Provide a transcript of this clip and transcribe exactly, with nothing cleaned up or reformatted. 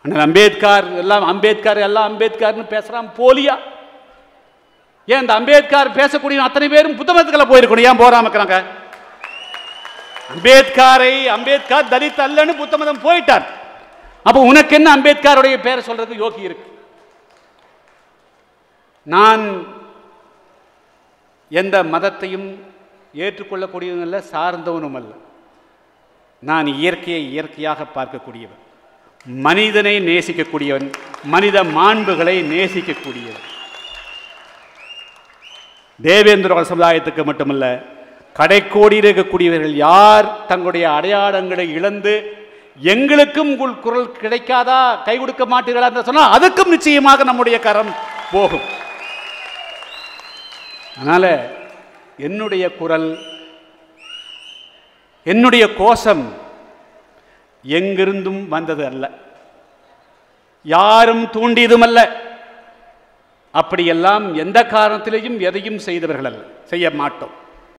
அண்ணல் அம்பேத்கர் எல்லாம் அம்பேத்கர் எல்லாம் அம்பேத்கர்னு பேசுறான் போலியா? ஏன் இந்த அம்பேத்கர் பேசக்கூடிய அத்தனை பேரும் புத்த மதத்துக்குள்ள போயிருக்கணும், ஏன் போறாம இருக்கிறாங்க? அம்பேத்கரை அம்பேத்கர் தலித் அல்லன்னு புத்த மதம் போயிட்டார். அப்ப உனக்கு என்ன அம்பேத்கருடைய பேரை சொல்றது யோகி இருக்கு? நான் எந்த மதத்தையும் ஏற்றுக்கொள்ளக்கூடியவன் அல்ல, சார்ந்தவனும் அல்ல. நான் இயற்கையை இயற்கையாக பார்க்கக்கூடியவன், மனிதனை நேசிக்கக்கூடியவன், மனித மாண்புகளை நேசிக்கக்கூடியவன். தேவேந்திர சமுதாயத்துக்கு மட்டுமல்ல, கடைக்கோடியில் இருக்கக்கூடியவர்கள் யார் தங்களுடைய அடையாளங்களை இழந்து எங்களுக்கும் உங்கள் குரல் கிடைக்காதா, கை கொடுக்க மாட்டீர்களா என்று சொன்னால் அதுக்கும் நிச்சயமாக நம்முடைய கரம் போகும். அதனால என்னுடைய குரல், என்னுடைய கோஷம் எங்கிருந்தும் வந்தது அல்ல, யாரும் தூண்டியதும் அல்ல. அப்படியெல்லாம் எந்த காரணத்திலேயும் எதையும் செய்தவர்கள் அல்ல, செய்ய மாட்டோம்.